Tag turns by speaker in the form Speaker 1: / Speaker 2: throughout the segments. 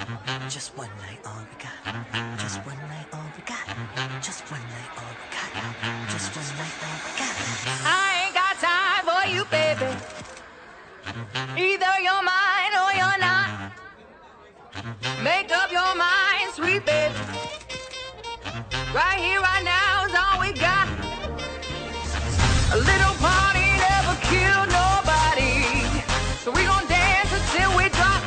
Speaker 1: Just one night, all we got. Just one night, all we got. Just one night, all we got. Just one night, all we got. I ain't got time for you, baby. Either you're mine or you're not. Make up your mind, sweet baby. Right here, right now is all we got. A little party never killed nobody, so we gon' dance until we drop.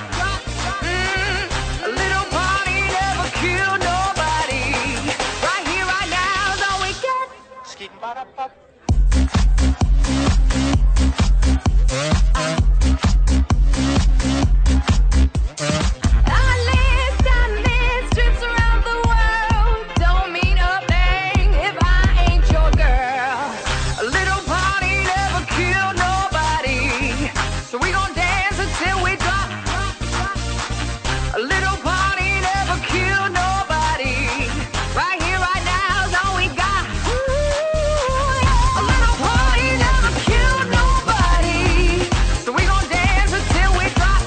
Speaker 1: A little party never killed nobody. Right here, right now is all we got. Trips around the world don't mean a thing if I ain't your girl. A little party never killed nobody, so we gon' dance until we drop. A little party never killed nobody. Right here, right now is all we got. A little party never killed nobody, so we gon' dance until we drop.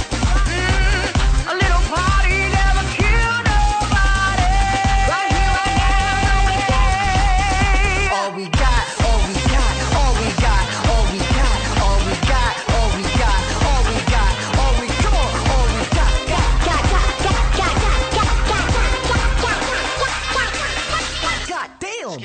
Speaker 1: A little party never killed nobody. Right here, right now is all we got. All we got, all we got, all we got, all we got, all we got, all we got, all we got, all we come on, all we got. God damn.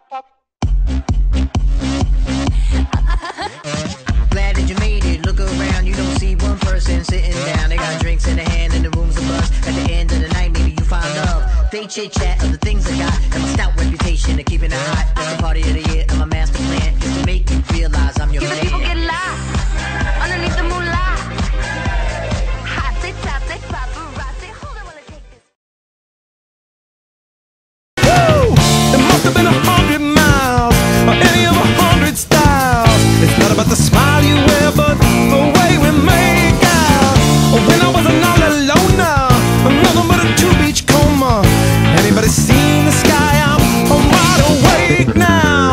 Speaker 1: Glad that you made it. Look around, you don't see one person sitting down. They got drinks in their hand and the room's a buzz. At the end of the night, maybe you find love. They chit chat of the things I got and my stout reputation of keeping it hot. That's the party of the year and my master plan is to make you realize I'm your man. People get lost underneath the moonlight. Hot, they top, they paparazzi. Hold on while I take this.
Speaker 2: Woo! It must have been 100 miles or any of 100 styles. It's not about the smile you wear, but the way we make out. When I wasn't all alone now, I'm nothing but a two-beach coma. Anybody seen the sky? I'm wide awake now.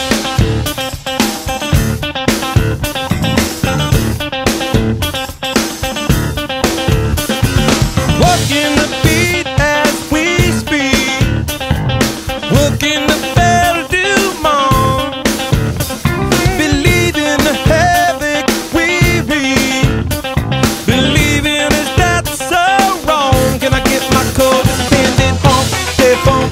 Speaker 2: Working the beat as we speak, working the bell to morn. Believe in the havoc we read. Believing is that so wrong? Can I get my codependent on the phone?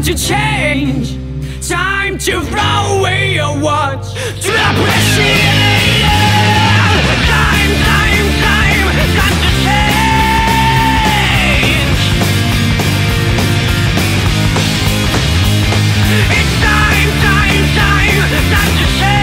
Speaker 2: to change. Time to throw away your watch. Drop the ceiling. Time, time, time, time to change. It's time, time, time, time to change.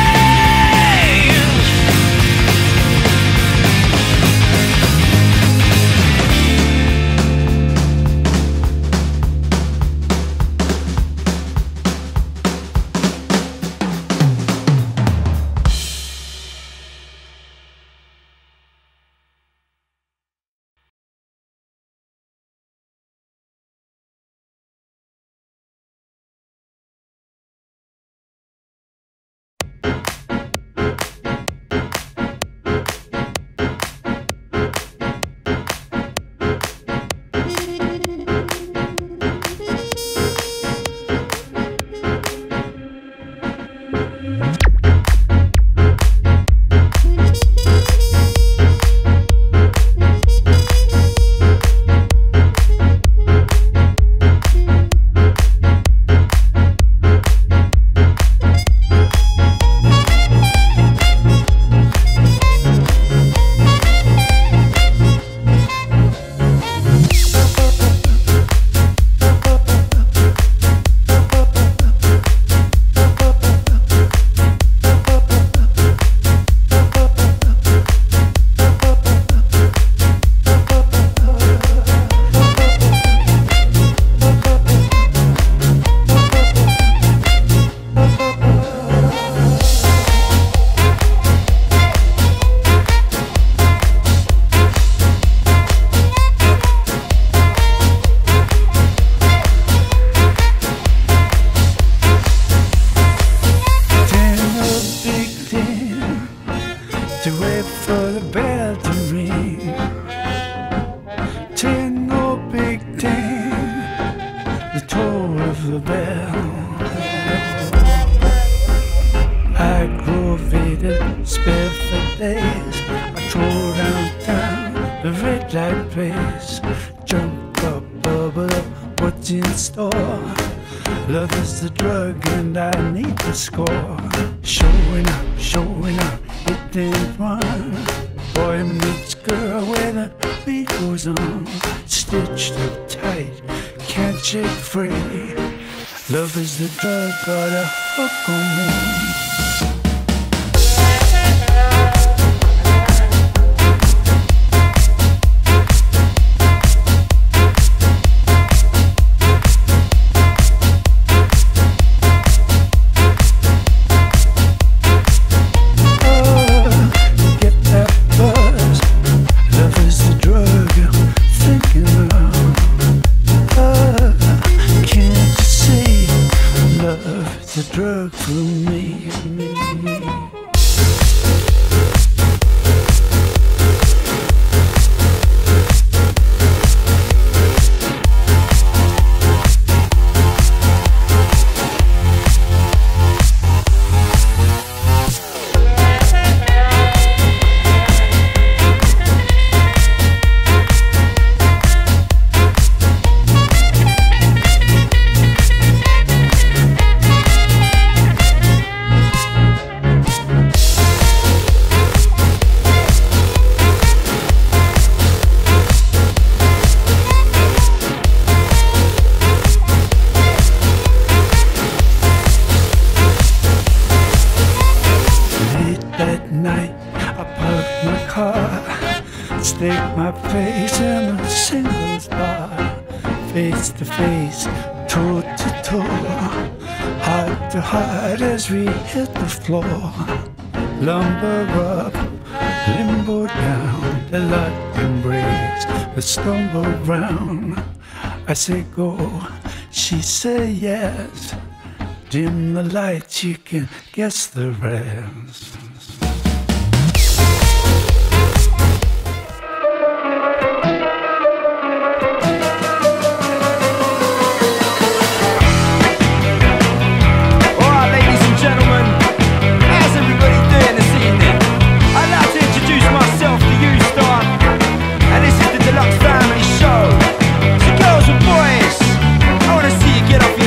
Speaker 2: Love is the drug, got a hook on me. Drug for me. Face to face, toe to toe, heart to heart as we hit the floor. Lumber up, limbo down, the lock embrace, the stumble round. I say go, she say yes. Dim the lights, you can guess the rest.
Speaker 1: Family show. So girls and boys, I wanna see you get off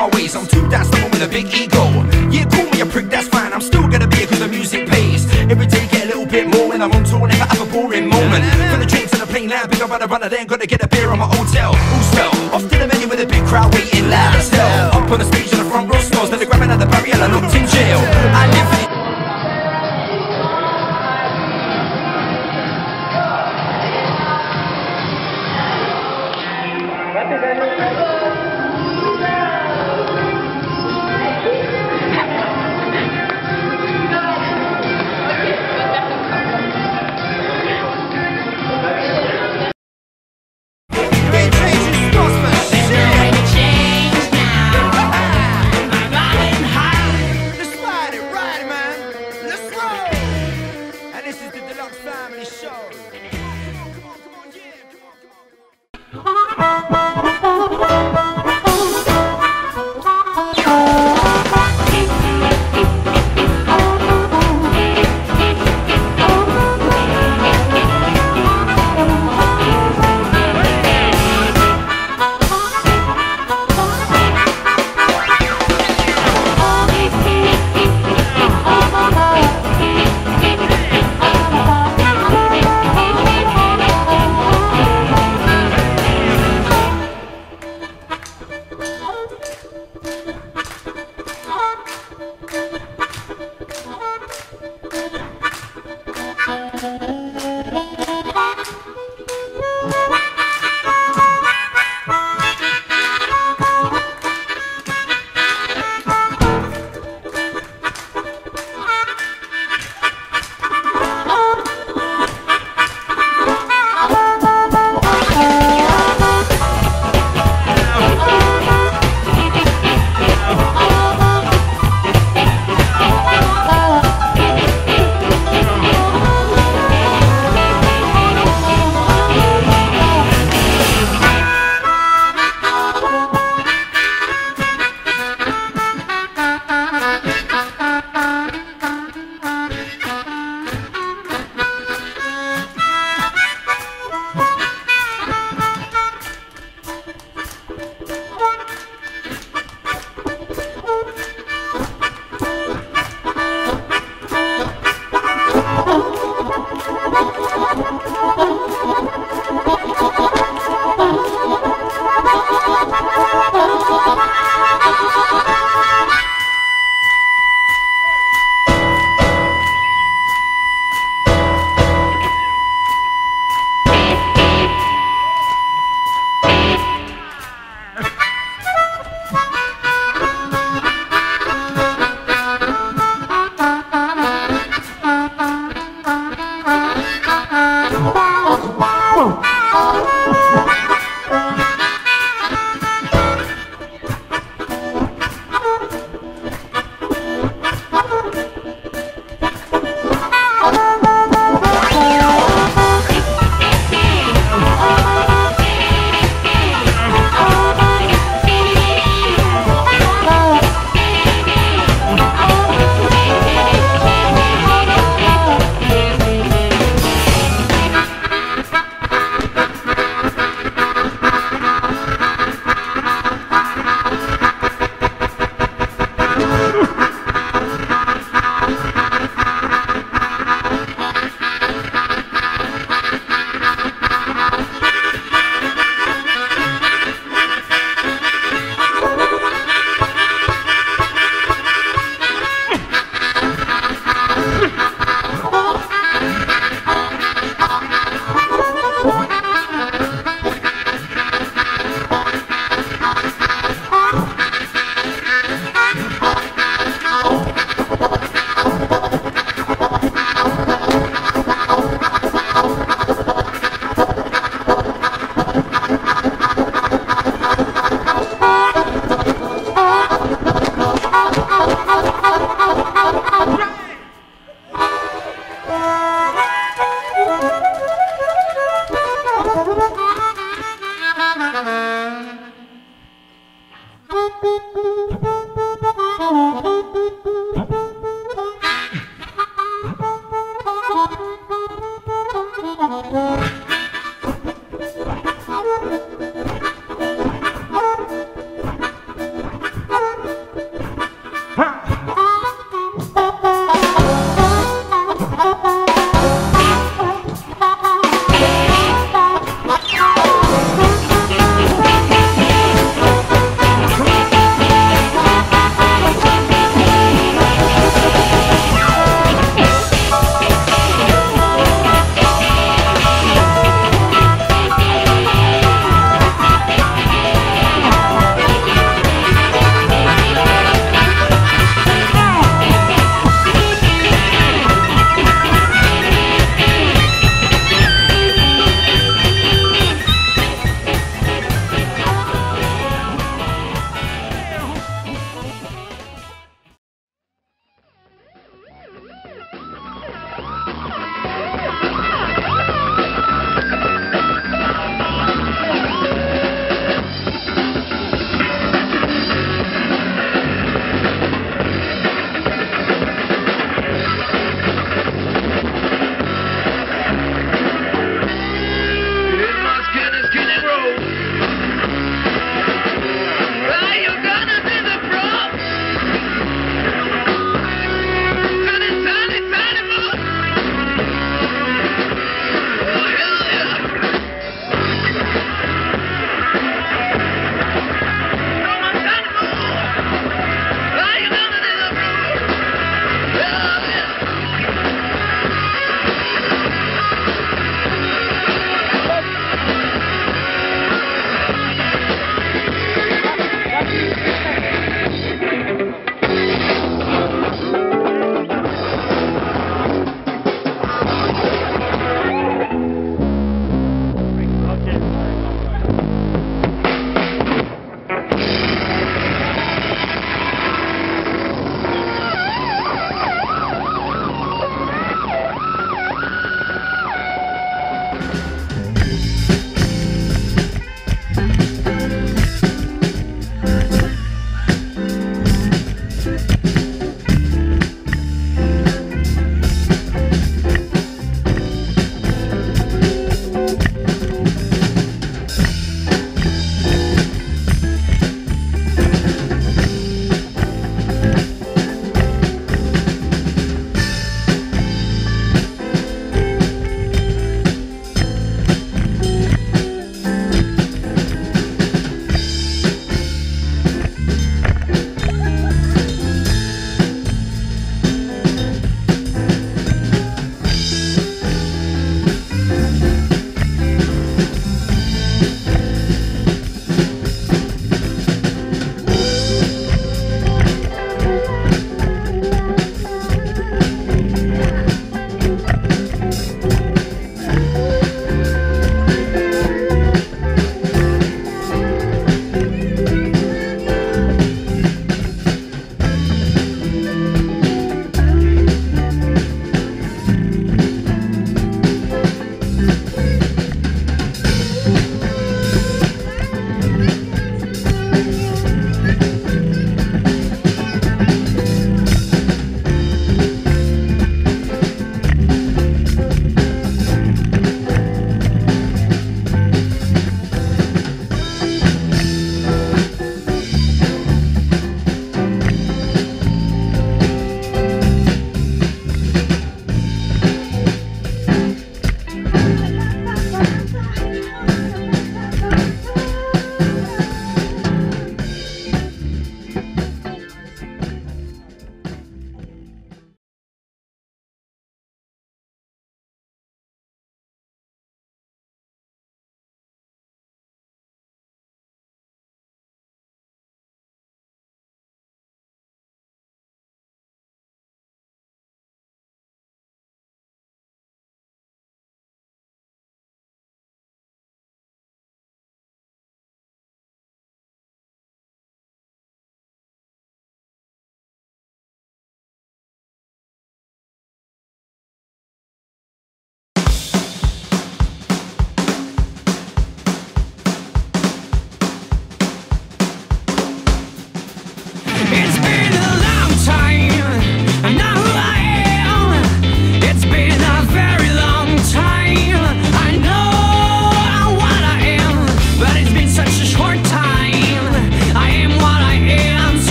Speaker 2: my ways. I'm too that someone with a big ego. Yeah, call me a prick, that's fine. I'm still gonna be here cause the music pays. Every day get a little bit more when I'm on tour. Never have a boring moment. From the train to the plane, now big up on the runner, then gotta get a beer on my hotel. All spell, off to the menu with a big crowd waiting loud as hell. Up on the stage on the front row smells, then they're grabbing at the barrier and I looked in jail. I live in it.